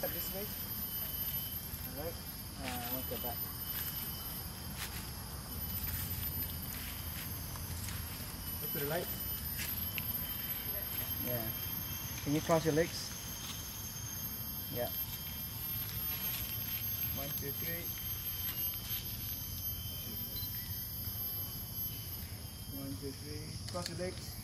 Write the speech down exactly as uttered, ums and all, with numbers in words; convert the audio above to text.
Step this way. Alright. Uh, one step back. Look to the light. Yeah. Can you cross your legs? Yeah. One, two, three. One, two, three. Cross your legs.